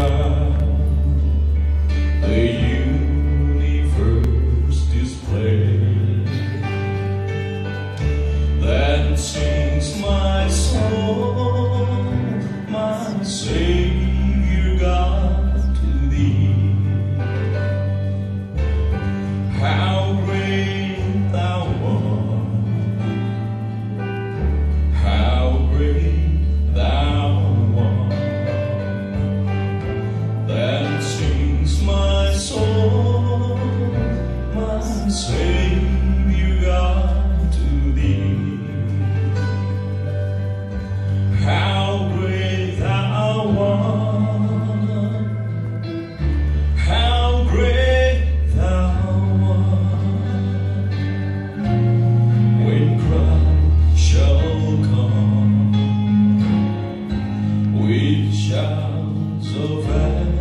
the universe display that sings my soul, my Savior God, to thee. How great thou art, how great thou art, that sings my soul, my Savior God, to thee. How great thou art, how great thou art, when Christ shall come with shouts of